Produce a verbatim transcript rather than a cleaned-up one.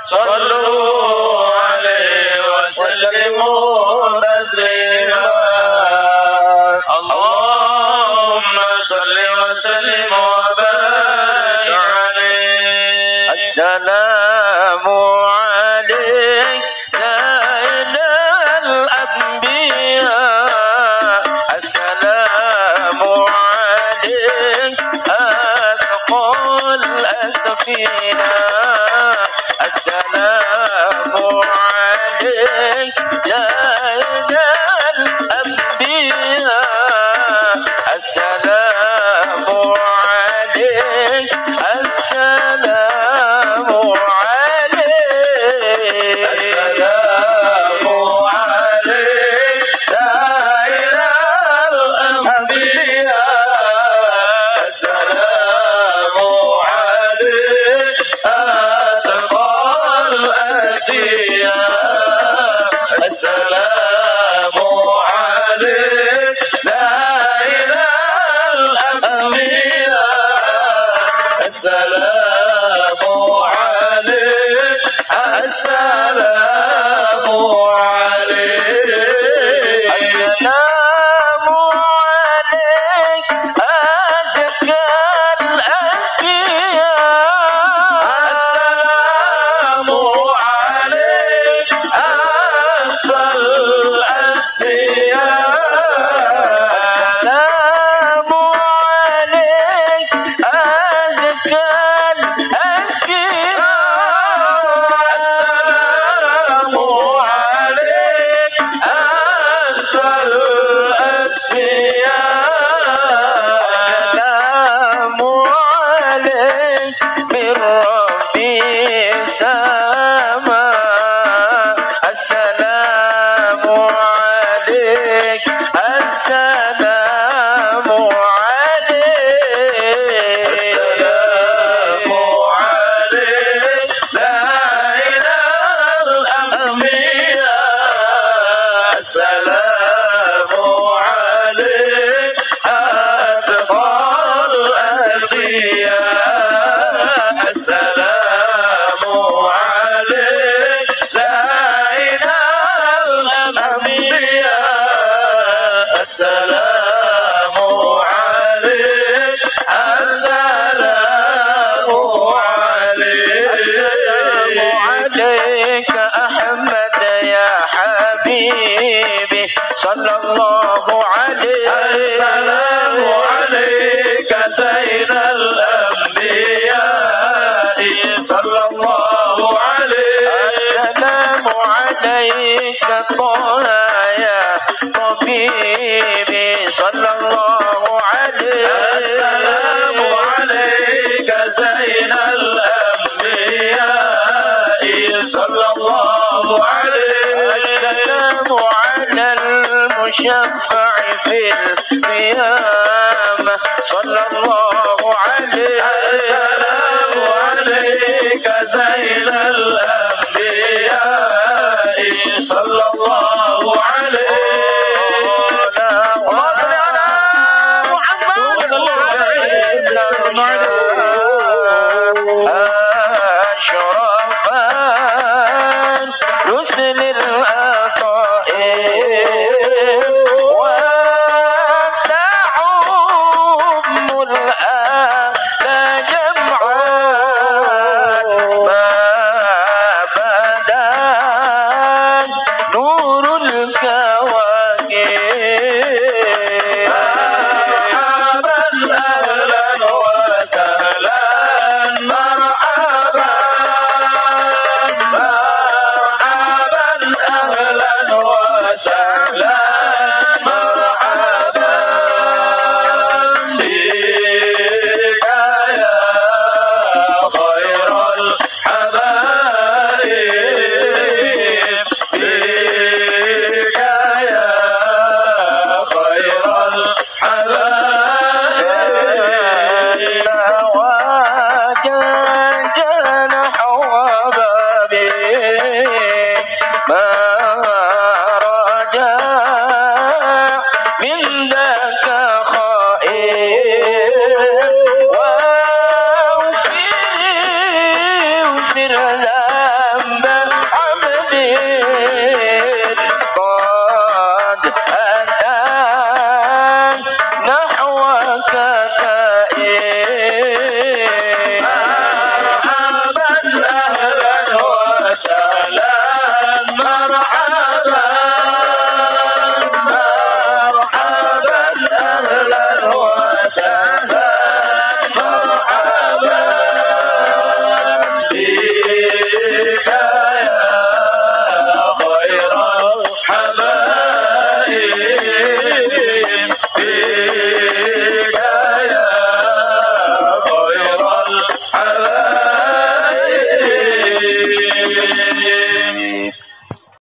صلوا عليه وسلموا تسليما. اللهم صل وسلم وبارك عليه. السلام عليك سيد الأنبياء، السلام عليك أثقل الأثقياء، السلام عليك سيد الأنبياء، السلام عليك، السلام عليك، السلام عليك سيد الأنبياء، السلام عليك أتقى الأتقياء، السلام عليك سيد الأنبياء، السلام عليك، السلام عليك، السلام عليك أزكى الأزكياء، السلام عليك أسفى الأسفياء، السلام عليك أزكى الأزكياء، السلام عليك أسفى الأسفياء، السلام عليك من ربي السماء، السلام عليك، السلام عليك، السلام عليك سيد الأنبياء، السلام عليك أتقى الأتقياء، السلام عليك سيد الأنبياء، السلام عليك، السلام عليك، السلام عليك أحمد يا حبيبي صلى الله عليه، السلام عليك سيد الأنبياء صلى الله عليه، السلام عليك طه يا طبيبي صلى الله عليه، السلام عليك زين الأنبياء صلى الله عليه، السلام على المشفع في القيامة صلى الله عليه، السلام عليك زين الأنبياء صلى الله عليه، وصل على محمد صلى الله عليه وسلم أشرفا رسل العطاء وتعم الآل جمعا ما بدا نور الكواكب، مرحبا أهلا وسهلا مرحبا، مرحبا أهلا وسهلا